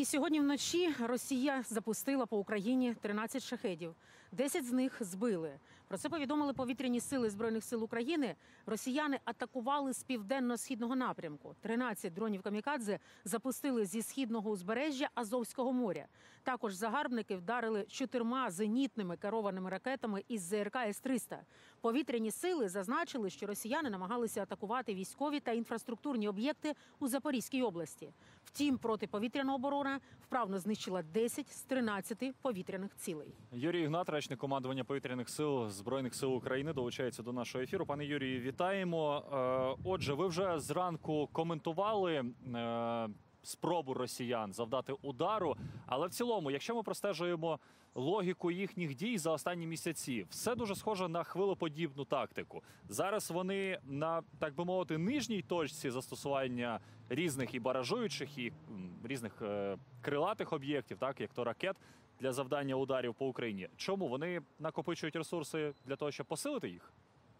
сьогодні вночі Росія запустила по Україні 13 шахедів. 10 з них збили. Про це повідомили повітряні сили Збройних сил України. Росіяни атакували з південно-східного напрямку. 13 дронів камікадзе запустили зі східного узбережжя Азовського моря. Також загарбники вдарили 4 зенітними керованими ракетами із ЗРК С-300. Повітряні сили зазначили, що росіяни намагалися атакувати військові та інфраструктурні об'єкти у Запорізькій області. Втім, протиповітряна оборона вправно знищила 10 з 13 повітряних цілей. Юрій Ігнат, речник командування повітряних сил Збройних сил України, долучається до нашого ефіру. Пане Юрію, вітаємо. Отже, ви вже зранку коментували спробу росіян завдати удару, але в цілому, якщо ми простежуємо логіку їхніх дій за останні місяці, все дуже схоже на хвилеподібну тактику. Зараз вони на, так би мовити, нижній точці застосування різних і баражуючих, і різних крилатих об'єктів, так, як то ракет, для завдання ударів по Україні. Чому? Вони накопичують ресурси для того, щоб посилити їх?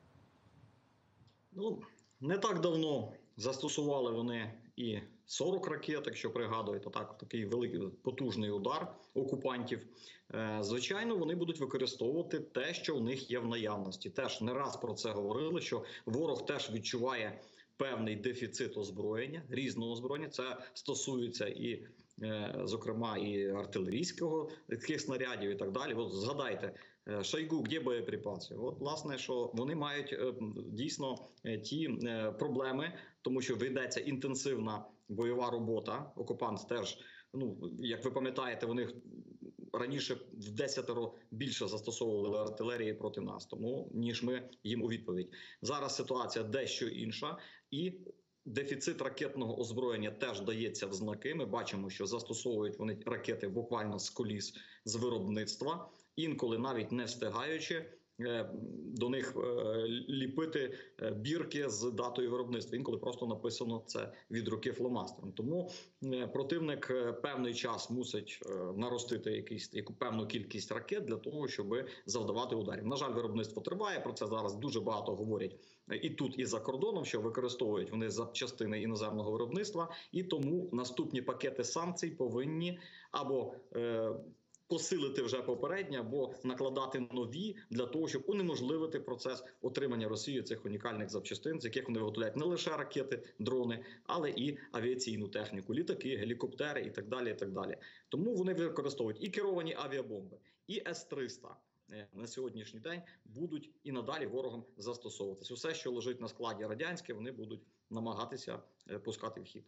Ну, не так давно застосували вони і 40 ракет, якщо пригадуєте, такий великий потужний удар окупантів. Звичайно, вони будуть використовувати те, що в них є в наявності. Теж не раз про це говорили, що ворог теж відчуває певний дефіцит озброєння, різного озброєння. Це стосується і, зокрема, і артилерійського таких снарядів і так далі. От згадайте, Шойгу, де боєприпаси? От, власне, що вони мають дійсно ті проблеми, тому що ведеться інтенсивна бойова робота. Окупант теж, як ви пам'ятаєте, вони раніше в 10 більше застосовували артилерії проти нас, тому ніж ми їм у відповідь. Зараз ситуація дещо інша, і дефіцит ракетного озброєння теж дається в знаки. Ми бачимо, що застосовують вони ракети буквально з коліс, з виробництва, інколи навіть не встигаючи до них ліпити бірки з датою виробництва. Інколи просто написано це від руки фломастером. Тому противник певний час мусить наростити яку певну кількість ракет для того, щоб завдавати ударів. На жаль, виробництво триває, про це зараз дуже багато говорять і тут, і за кордоном, що використовують вони запчастини іноземного виробництва, і тому наступні пакети санкцій повинні або посилити вже попереднє, або накладати нові для того, щоб унеможливити процес отримання Росією цих унікальних запчастин, з яких вони виготовляють не лише ракети, дрони, але і авіаційну техніку, літаки, гелікоптери і так далі, і так далі. Тому вони використовують і керовані авіабомби, і С-300 на сьогоднішній день будуть і надалі ворогом застосовуватися. Усе, що лежить на складі радянське, вони будуть намагатися пускати в хід.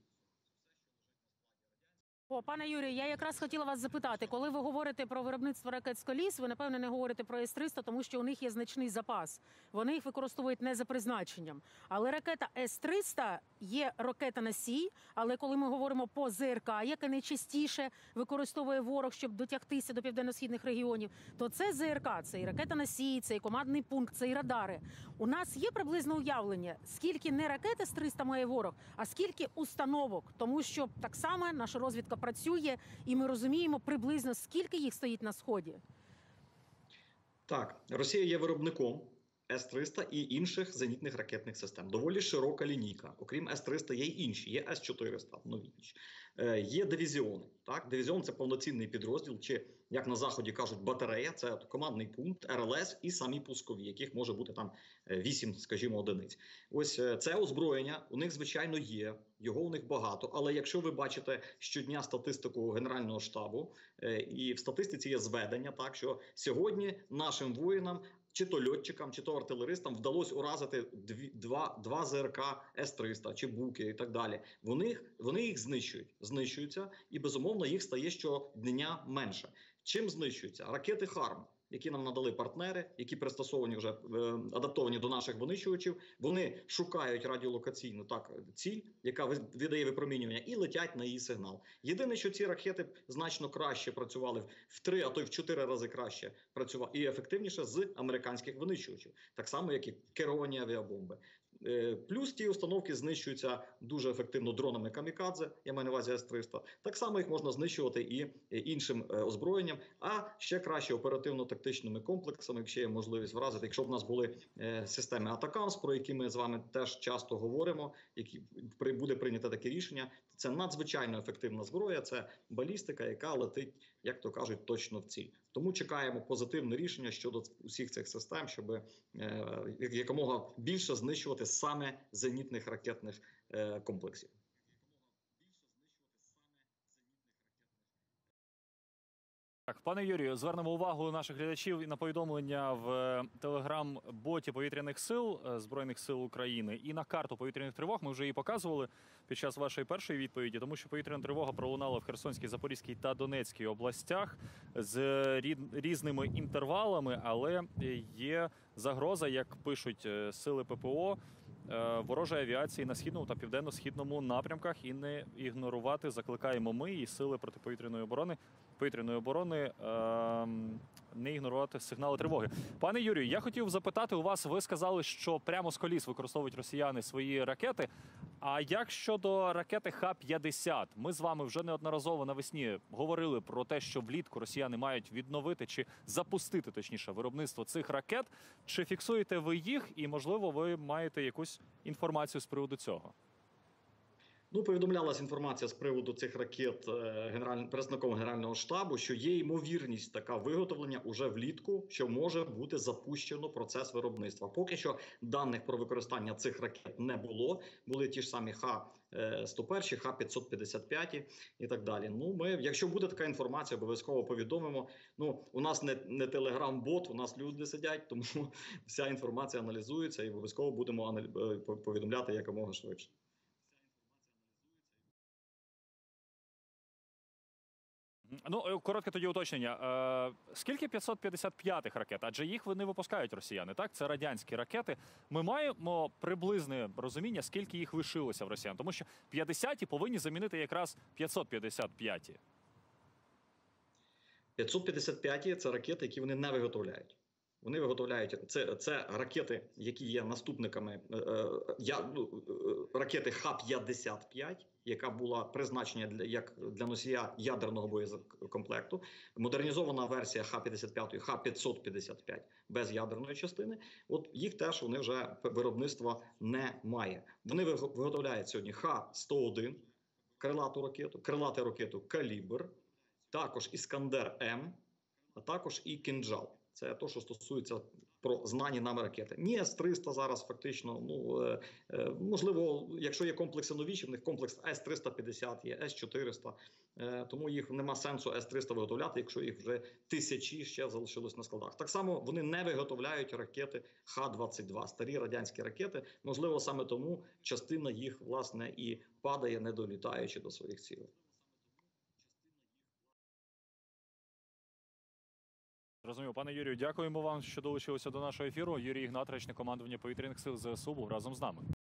Пане Юрію, я якраз хотіла вас запитати, коли ви говорите про виробництво ракет з коліс, ви, напевно, не говорите про С-300, тому що у них є значний запас. Вони їх використовують не за призначенням. Але ракета С-300 є ракета-носій, але коли ми говоримо по ЗРК, яке найчастіше використовує ворог, щоб дотягтися до південно-східних регіонів, то це ЗРК, це і ракета-носій, це і командний пункт, це і радари. У нас є приблизне уявлення, скільки не ракет С-300 має ворог, а скільки установок, тому що так само наша розвідка працює, і ми розуміємо приблизно, скільки їх стоїть на Сході. Так, Росія є виробником С-300 і інших зенітних ракетних систем. Доволі широка лінійка. Окрім С-300 є й інші. Є С-400, новітніші. Є дивізіони. Так? Дивізіон – це повноцінний підрозділ, чи, як на Заході кажуть, батарея. Це командний пункт, РЛС і самі пускові, яких може бути там 8, скажімо, одиниць. Ось це озброєння у них, звичайно, є. Його у них багато. Але якщо ви бачите щодня статистику Генерального штабу, і в статистиці є зведення, так, що сьогодні нашим воїнам, чи то льотчикам, чи то артилеристам вдалося уразити два ЗРК С-300, чи Буки і так далі. Вони їх знищуються, і, безумовно, їх стає щодня менше. Чим знищуються? Ракети «Харм», які нам надали партнери, які пристосовані вже, адаптовані до наших винищувачів. Вони шукають радіолокаційну ціль, яка видає випромінювання, і летять на її сигнал. Єдине, що ці ракети значно краще працювали, в 3, а то й в 4 рази краще працювали і ефективніше з американських винищувачів. Так само, як і керовані авіабомби. Плюс ті установки знищуються дуже ефективно дронами камікадзе, я маю на увазі С-300. Так само їх можна знищувати і іншим озброєнням, а ще краще оперативно-тактичними комплексами, якщо є можливість вразити. Якщо б у нас були системи Атакамс, про які ми з вами теж часто говоримо, які буде прийнято таке рішення, Це надзвичайно ефективна зброя, це балістика, яка летить, як то кажуть, точно в ціль. Тому чекаємо позитивне рішення щодо усіх цих систем, щоб якомога більше знищувати саме зенітних ракетних комплексів. Так, пане Юрію, звернемо увагу наших глядачів і на повідомлення в телеграм-боті повітряних сил Збройних сил України і на карту повітряних тривог. Ми вже її показували під час вашої першої відповіді, тому що повітряна тривога пролунала в Херсонській, Запорізькій та Донецькій областях з різними інтервалами, але є загроза, як пишуть сили ППО, ворожої авіації на східному та південно-східному напрямках, і не ігнорувати закликаємо ми і сили протиповітряної оборони не ігнорувати сигнали тривоги. Пане Юрію, я хотів запитати у вас, ви сказали, що прямо з коліс використовують росіяни свої ракети. А як щодо ракети Х-50? Ми з вами вже неодноразово навесні говорили про те, що влітку росіяни мають відновити чи запустити, точніше, виробництво цих ракет. Чи фіксуєте ви їх і, можливо, ви маєте якусь інформацію з приводу цього? Ну, повідомлялася інформація з приводу цих ракет представником Генерального штабу, що є ймовірність така виготовлення уже влітку, що може бути запущено процес виробництва. Поки що даних про використання цих ракет не було. Були ті ж самі Х-101, Х-555 і так далі. Ну, якщо буде така інформація, обов'язково повідомимо. Ну, у нас не телеграм-бот, у нас люди сидять, тому вся інформація аналізується і обов'язково будемо повідомляти якомога швидше. Ну, коротке тоді уточнення. Скільки 555-х ракет? Адже їх вони випускають росіяни, так? Це радянські ракети. Ми маємо приблизне розуміння, скільки їх лишилося в росіян. Тому що 50-ті повинні замінити якраз 555-ті. 555-ті – це ракети, які вони не виготовляють. Вони виготовляють, це ракети, які є наступниками ракети Х-55, яка була призначена як для носія ядерного боєкомплекту. Модернізована версія Х-55, Х-555 без ядерної частини. От їх теж вони вже виробництва немає. Вони виготовляють сьогодні Х-101, крилату ракету «Калібр», також «Іскандер-М», а також і «Кинджал». Це те, що стосується про знані нами ракети. Ні, С-300 зараз фактично, можливо, якщо є комплекси новіші, в них комплекс С-350 є, С-400, тому їх нема сенсу С-300 виготовляти, якщо їх вже тисячі ще залишилось на складах. Так само вони не виготовляють ракети Х-22, старі радянські ракети, можливо, саме тому частина їх, власне, і падає, не долітаючи до своїх цілей. Розумію. Пане Юрію, дякуємо вам, що долучилися до нашого ефіру. Юрій Ігнат, речник командування повітряних сил ЗСУ, був разом з нами.